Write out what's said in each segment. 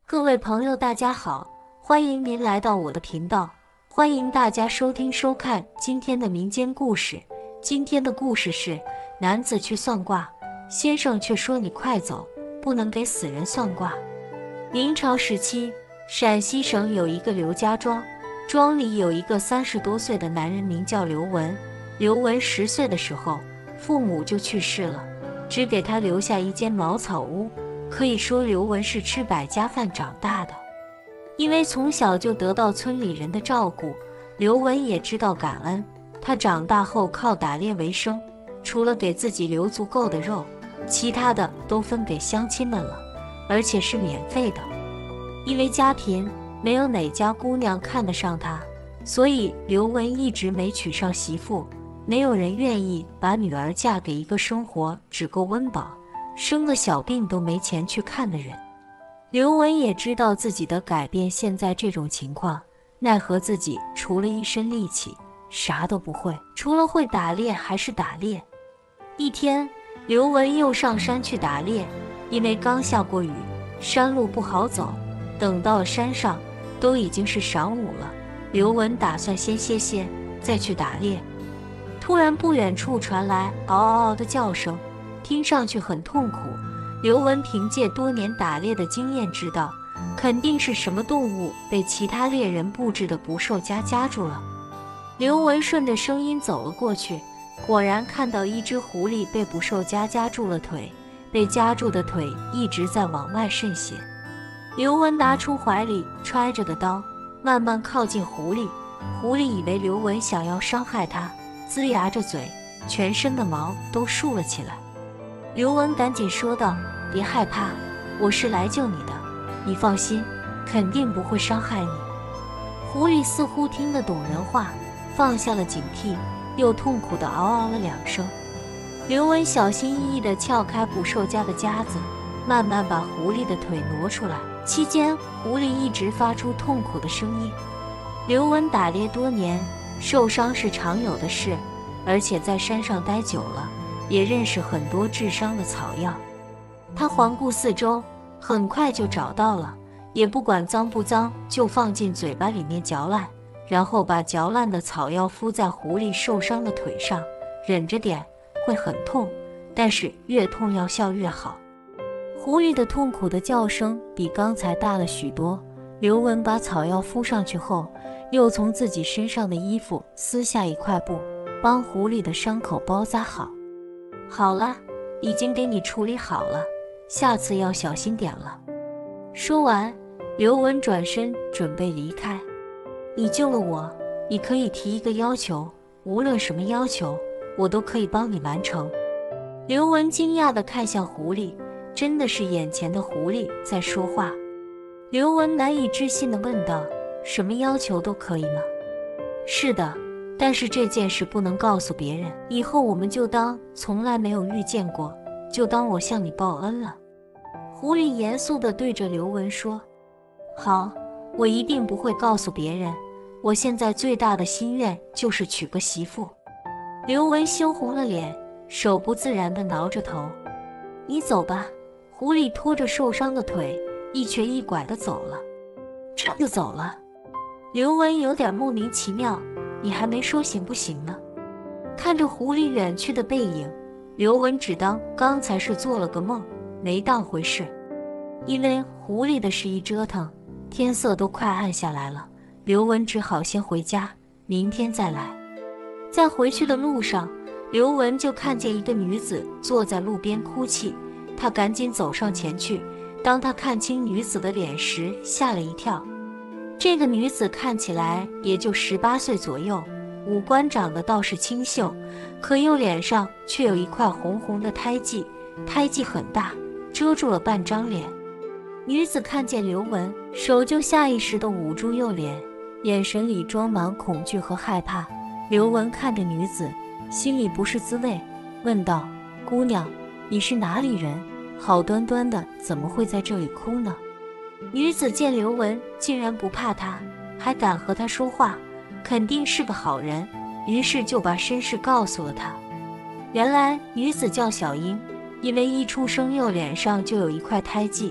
各位朋友，大家好，欢迎您来到我的频道，欢迎大家收听收看今天的民间故事。今天的故事是男子去算卦，先生却说你快走，不能给死人算卦。明朝时期，陕西省有一个刘家庄，庄里有一个30多岁的男人，名叫刘文。刘文10岁的时候，父母就去世了，只给他留下一间茅草屋。可以说刘文是吃百家饭长大的，因为从小就得到村里人的照顾，刘文也知道感恩。他长大后靠打猎为生，除了给自己留足够的肉，其他的都分给乡亲们了，而且是免费的。因为家贫，没有哪家姑娘看得上他，所以刘文一直没娶上媳妇。没有人愿意把女儿嫁给一个生活只够温饱，生个小病都没钱去看的人。刘文也知道自己的改变现在这种情况，奈何自己除了一身力气啥都不会，除了会打猎还是打猎。一天，刘文又上山去打猎，因为刚下过雨，山路不好走。等到了山上，都已经是晌午了。刘文打算先歇歇，再去打猎。突然不远处传来嗷嗷嗷的叫声，听上去很痛苦。刘文凭借多年打猎的经验知道，肯定是什么动物被其他猎人布置的捕兽夹夹住了。刘文顺着声音走了过去，果然看到一只狐狸被捕兽夹夹住了腿，被夹住的腿一直在往外渗血。刘文拿出怀里揣着的刀，慢慢靠近狐狸。狐狸以为刘文想要伤害他，龇牙着嘴，全身的毛都竖了起来。刘文赶紧说道：“别害怕，我是来救你的，你放心，肯定不会伤害你。”狐狸似乎听得懂人话，放下了警惕，又痛苦地嗷嗷了2声。刘文小心翼翼地撬开捕兽夹的夹子，慢慢把狐狸的腿挪出来，期间狐狸一直发出痛苦的声音。刘文打猎多年，受伤是常有的事，而且在山上待久了，也认识很多治伤的草药。他环顾四周，很快就找到了，也不管脏不脏，就放进嘴巴里面嚼烂，然后把嚼烂的草药敷在狐狸受伤的腿上，忍着点，会很痛，但是越痛药效越好。狐狸的痛苦的叫声比刚才大了许多。刘文把草药敷上去后，又从自己身上的衣服撕下一块布，帮狐狸的伤口包扎好。好了，已经给你处理好了，下次要小心点了。说完，刘文转身准备离开。你救了我，你可以提一个要求，无论什么要求，我都可以帮你完成。刘文惊讶地看向狐狸，真的是眼前的狐狸在说话。刘文难以置信地问道：“什么要求都可以吗？”“是的，但是这件事不能告诉别人，以后我们就当从来没有遇见过，就当我向你报恩了。”狐狸严肃地对着刘文说：“好，我一定不会告诉别人，我现在最大的心愿就是娶个媳妇。”刘文羞红了脸，手不自然地挠着头。“你走吧。”狐狸拖着受伤的腿，一瘸一拐地走了。“这就走了？”刘文有点莫名其妙，“你还没说行不行呢？”看着狐狸远去的背影，刘文只当刚才是做了个梦，没当回事。因为狐狸的事一折腾，天色都快暗下来了，刘文只好先回家，明天再来。在回去的路上，刘文就看见一个女子坐在路边哭泣，他赶紧走上前去。当他看清女子的脸时，吓了一跳。这个女子看起来也就18岁左右，五官长得倒是清秀，可右脸上却有一块红红的胎记，胎记很大，遮住了半张脸。女子看见刘文，手就下意识地捂住右脸，眼神里装满恐惧和害怕。刘文看着女子，心里不是滋味，问道：“姑娘，你是哪里人？好端端的怎么会在这里哭呢？”女子见刘文竟然不怕她，还敢和她说话，肯定是个好人，于是就把身世告诉了她。原来女子叫小英，因为一出生右脸上就有一块胎记，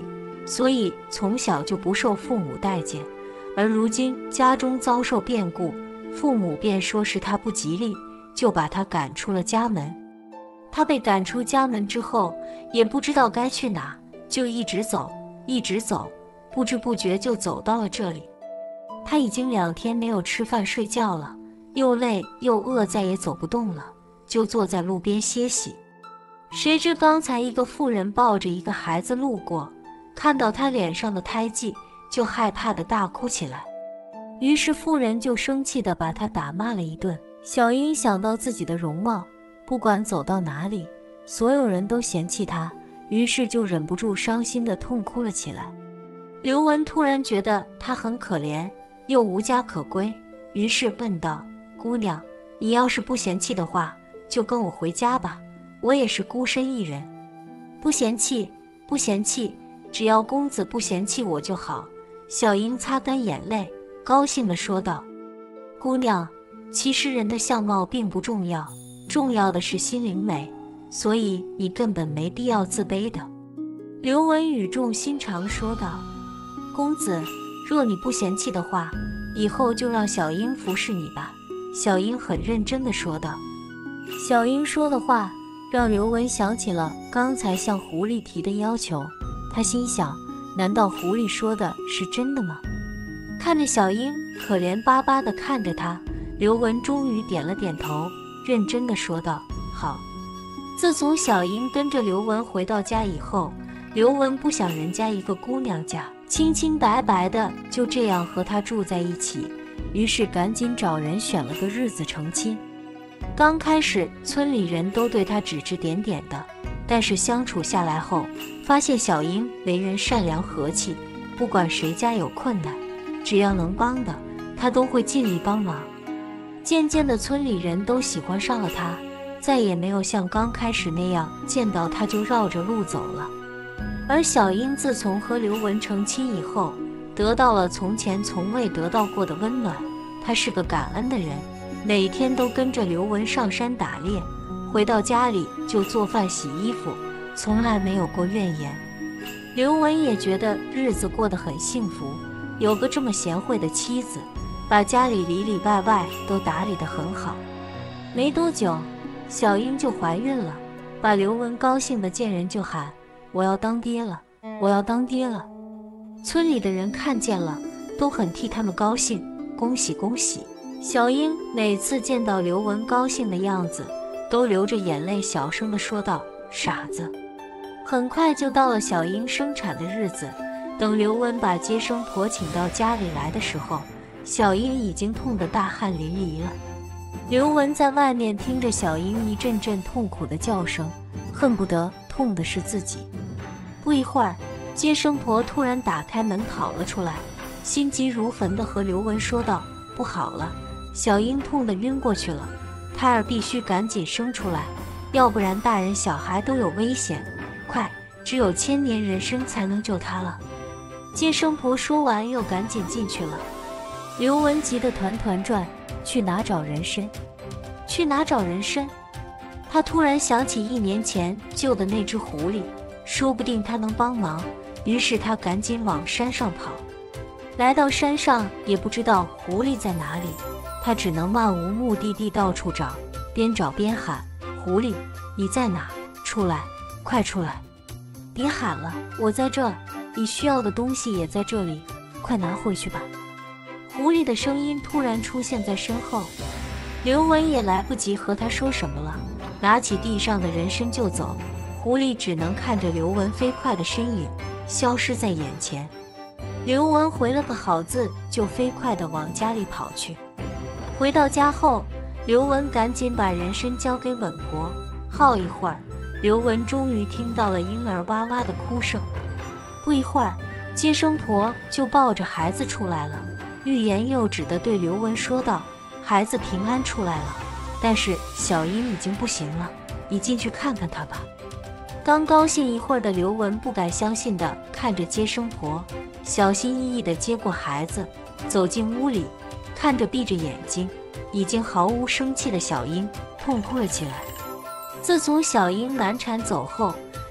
所以从小就不受父母待见。而如今家中遭受变故，父母便说是他不吉利，就把他赶出了家门。他被赶出家门之后，也不知道该去哪，就一直走，一直走，不知不觉就走到了这里。他已经2天没有吃饭睡觉了，又累又饿，再也走不动了，就坐在路边歇息。谁知刚才一个妇人抱着一个孩子路过，看到他脸上的胎记，就害怕地大哭起来。于是妇人就生气地把他打骂了一顿。小英想到自己的容貌，不管走到哪里，所有人都嫌弃他，于是就忍不住伤心地痛哭了起来。刘文突然觉得他很可怜，又无家可归，于是问道：“姑娘，你要是不嫌弃的话，就跟我回家吧，我也是孤身一人。”“不嫌弃，不嫌弃，只要公子不嫌弃我就好。”小英擦干眼泪，高兴地说道：“姑娘，其实人的相貌并不重要，重要的是心灵美，所以你根本没必要自卑的。”刘文语重心长说道：“公子，若你不嫌弃的话，以后就让小英服侍你吧。”小英很认真地说道。小英说的话让刘文想起了刚才向狐狸提的要求，他心想，难道狐狸说的是真的吗？看着小英可怜巴巴地看着他，刘文终于点了点头，认真地说道：“好。”自从小英跟着刘文回到家以后，刘文不想人家一个姑娘家清清白白的就这样和她住在一起，于是赶紧找人选了个日子成亲。刚开始村里人都对他指指点点的，但是相处下来后，发现小英为人善良和气，不管谁家有困难，只要能帮的，他都会尽力帮忙。渐渐的，村里人都喜欢上了他，再也没有像刚开始那样见到他就绕着路走了。而小英自从和刘文成亲以后，得到了从前从未得到过的温暖。她是个感恩的人，每天都跟着刘文上山打猎，回到家里就做饭洗衣服，从来没有过怨言。刘文也觉得日子过得很幸福，有个这么贤惠的妻子，把家里里里外外都打理得很好。没多久，小英就怀孕了，把刘文高兴的见人就喊：“我要当爹了，我要当爹了！”村里的人看见了，都很替他们高兴，恭喜恭喜。小英每次见到刘文高兴的样子，都流着眼泪小声地说道：“傻子。”很快就到了小英生产的日子，等刘文把接生婆请到家里来的时候，小英已经痛得大汗淋漓了。刘文在外面听着小英一阵阵痛苦的叫声，恨不得痛的是自己。不一会儿，接生婆突然打开门跑了出来，心急如焚地和刘文说道：“不好了，小英痛得晕过去了，胎儿必须赶紧生出来，要不然大人小孩都有危险。快，只有千年人参才能救她了。”接生婆说完又赶紧进去了。刘文急得团团转，去哪找人参？去哪找人参？他突然想起1年前救的那只狐狸，说不定他能帮忙，于是他赶紧往山上跑。来到山上，也不知道狐狸在哪里，他只能漫无目的地到处找，边找边喊：“狐狸，你在哪？出来，快出来！别喊了，我在这儿，你需要的东西也在这里，快拿回去吧。”狐狸的声音突然出现在身后，刘文也来不及和他说什么了，拿起地上的人参就走。狐狸只能看着刘文飞快的身影消失在眼前。刘文回了个好字，就飞快地往家里跑去。回到家后，刘文赶紧把人参交给稳婆。好一会儿，刘文终于听到了婴儿哇哇的哭声。不一会儿，接生婆就抱着孩子出来了，欲言又止地对刘文说道：“孩子平安出来了，但是小英已经不行了，你进去看看她吧。”刚高兴一会儿的刘文不敢相信地看着接生婆，小心翼翼地接过孩子，走进屋里，看着闭着眼睛已经毫无生气的小英，痛哭了起来。自从小英难产走后，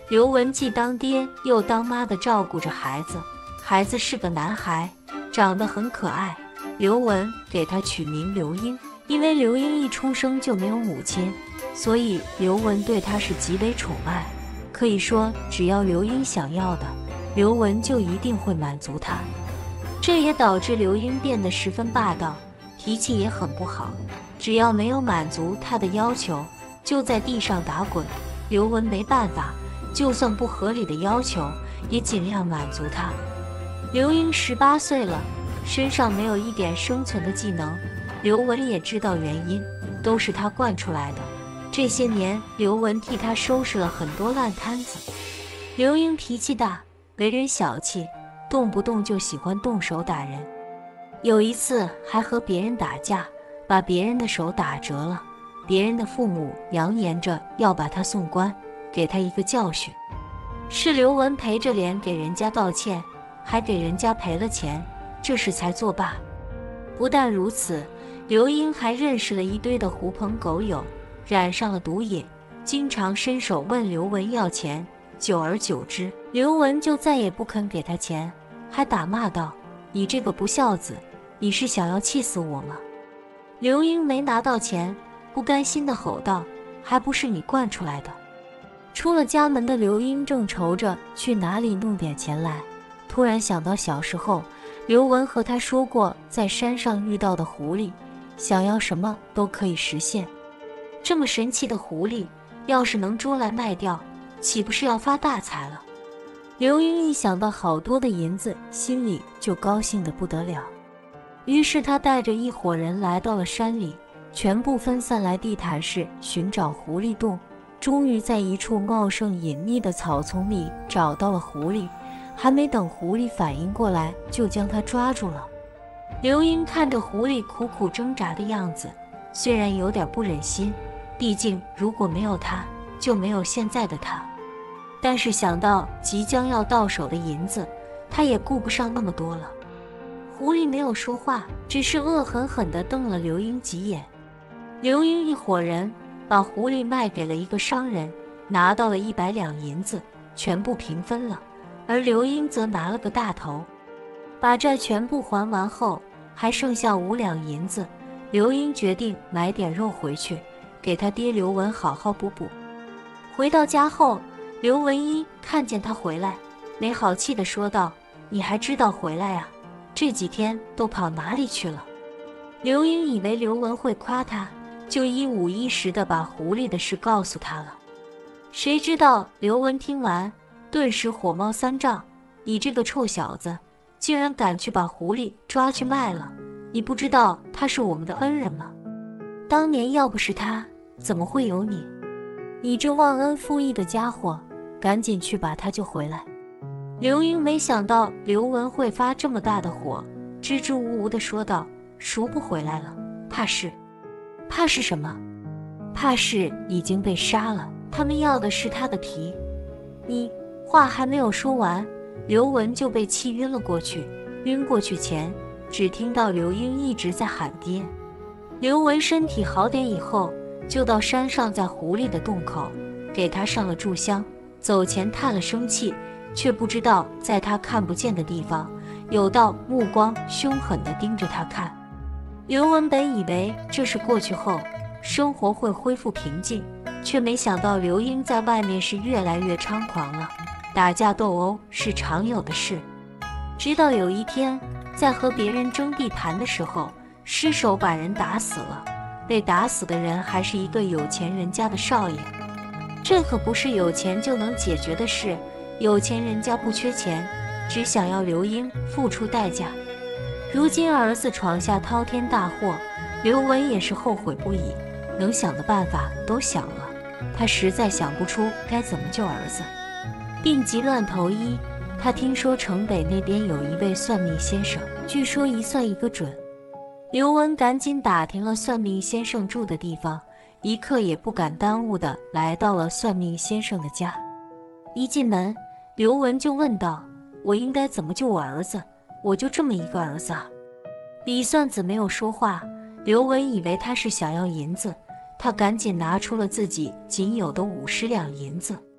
刘文既当爹又当妈的照顾着孩子，孩子是个男孩，长得很可爱。刘文给他取名刘英，因为刘英一出生就没有母亲，所以刘文对他是极为宠爱。可以说，只要刘英想要的，刘文就一定会满足他。这也导致刘英变得十分霸道，脾气也很不好，只要没有满足他的要求，就在地上打滚。刘文没办法，就算不合理的要求，也尽量满足他。刘英18岁了，身上没有一点生存的技能，刘文也知道原因，都是他惯出来的。这些年，刘文替他收拾了很多烂摊子。刘英脾气大，为人小气，动不动就喜欢动手打人。有一次还和别人打架，把别人的手打折了。别人的父母扬言着要把他送官，给他一个教训。是刘文陪着脸给人家道歉，还给人家赔了钱，这事才作罢。不但如此，刘英还认识了一堆的狐朋狗友，染上了毒瘾，经常伸手问刘文要钱。久而久之，刘文就再也不肯给他钱，还打骂道：“你这个不孝子，你是想要气死我吗？”刘英没拿到钱，不甘心地吼道：“还不是你惯出来的！”出了家门的刘英正愁着去哪里弄点钱来，突然想到小时候刘文和他说过在山上遇到的狐狸，想要什么都可以实现。这么神奇的狐狸，要是能捉来卖掉，岂不是要发大财了？刘英一想到好多的银子，心里就高兴得不得了。于是他带着一伙人来到了山里，全部分散来地毯式寻找狐狸洞。终于在一处茂盛隐秘的草丛里找到了狐狸，还没等狐狸反应过来，就将它抓住了。刘英看着狐狸苦苦挣扎的样子，虽然有点不忍心，毕竟如果没有他，就没有现在的他。但是想到即将要到手的银子，他也顾不上那么多了。狐狸没有说话，只是恶狠狠地瞪了刘英几眼。刘英一伙人把狐狸卖给了一个商人，拿到了100两银子，全部平分了，而刘英则拿了个大头。把债全部还完后，还剩下5两银子，刘英决定买点肉回去，给他爹刘文好好补补。回到家后，刘文一看见他回来，没好气地说道：“你还知道回来呀？这几天都跑哪里去了？”刘英以为刘文会夸他，就一五一十地把狐狸的事告诉他了。谁知道刘文听完，顿时火冒三丈：“你这个臭小子，竟然敢去把狐狸抓去卖了！你不知道他是我们的恩人吗？当年要不是他，怎么会有你？你这忘恩负义的家伙，赶紧去把他救回来！”刘英没想到刘文会发这么大的火，支支吾吾地说道：“赎不回来了，怕是……怕是什么？怕是已经被杀了。他们要的是他的皮。”你话还没有说完，刘文就被气晕了过去。晕过去前，只听到刘英一直在喊爹。刘文身体好点以后，就到山上，在狐狸的洞口给他上了炷香，走前叹了声气，却不知道在他看不见的地方，有道目光凶狠地盯着他看。刘文本以为这事过去后，生活会恢复平静，却没想到刘英在外面是越来越猖狂了，打架斗殴是常有的事。直到有一天，在和别人争地盘的时候，失手把人打死了，被打死的人还是一个有钱人家的少爷。这可不是有钱就能解决的事，有钱人家不缺钱，只想要刘英付出代价。如今儿子闯下滔天大祸，刘文也是后悔不已，能想的办法都想了，他实在想不出该怎么救儿子。病急乱投医，他听说城北那边有一位算命先生，据说一算一个准。刘文赶紧打听了算命先生住的地方，一刻也不敢耽误地来到了算命先生的家。一进门，刘文就问道：“我应该怎么救我儿子？我就这么一个儿子啊！”李算子没有说话，刘文以为他是想要银子，他赶紧拿出了自己仅有的50两银子。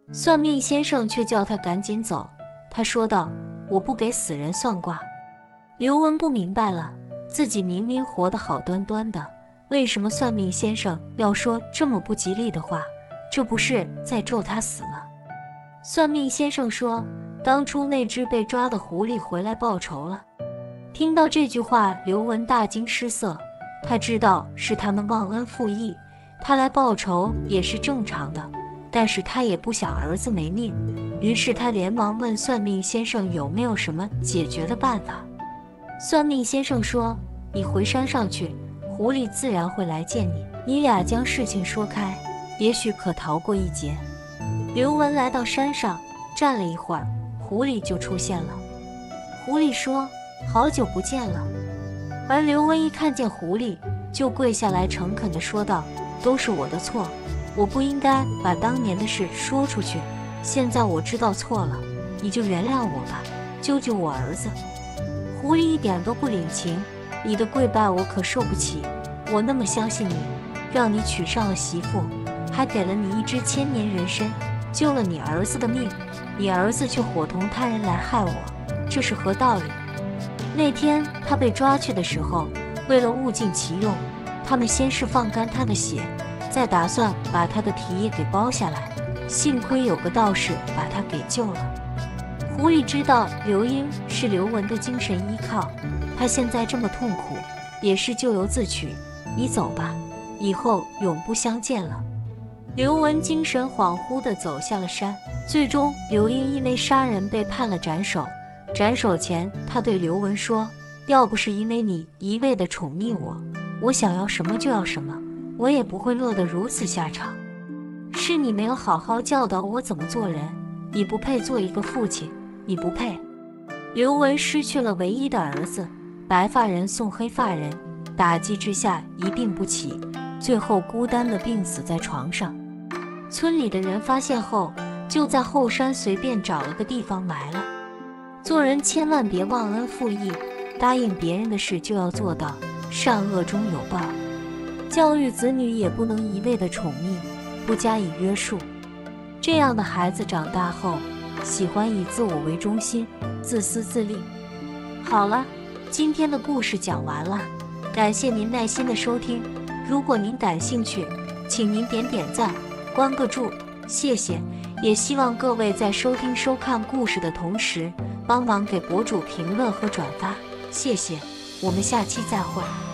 算命先生却叫他赶紧走。他说道：“我不给死人算卦。”刘文不明白了，自己明明活得好端端的，为什么算命先生要说这么不吉利的话？这不是在咒他死了？算命先生说，当初那只被抓的狐狸回来报仇了。听到这句话，刘文大惊失色，他知道是他们忘恩负义，他来报仇也是正常的，但是他也不想儿子没命，于是他连忙问算命先生有没有什么解决的办法。算命先生说，你回山上去，狐狸自然会来见你，你俩将事情说开，也许可逃过一劫。刘文来到山上，站了一会儿，狐狸就出现了。狐狸说，好久不见了。而刘文一看见狐狸，就跪下来诚恳地说道，都是我的错，我不应该把当年的事说出去，现在我知道错了，你就原谅我吧，救救我儿子。狐狸一点都不领情，你的跪拜我可受不起，我那么相信你，让你娶上了媳妇，还给了你一只千年人参，救了你儿子的命，你儿子却伙同他人来害我，这是何道理？那天他被抓去的时候，为了物尽其用，他们先是放干他的血，再打算把他的皮也给剥下来，幸亏有个道士把他给救了。狐狸知道刘英是刘文的精神依靠，他现在这么痛苦，也是咎由自取，你走吧，以后永不相见了。刘文精神恍惚地走下了山，最终刘英因为杀人被判了斩首。斩首前，他对刘文说，要不是因为你一味地宠溺我，我想要什么就要什么，我也不会落得如此下场。是你没有好好教导我怎么做人，你不配做一个父亲，你不配。刘文失去了唯一的儿子，白发人送黑发人，打击之下一病不起，最后孤单地病死在床上。村里的人发现后，就在后山随便找了个地方埋了。做人千万别忘恩负义，答应别人的事就要做到，善恶终有报。教育子女也不能一味的宠溺，不加以约束。这样的孩子长大后，喜欢以自我为中心，自私自利。好了，今天的故事讲完了，感谢您耐心的收听。如果您感兴趣，请您点点赞，关个注，谢谢。也希望各位在收听收看故事的同时，帮忙给博主评论和转发，谢谢。我们下期再会。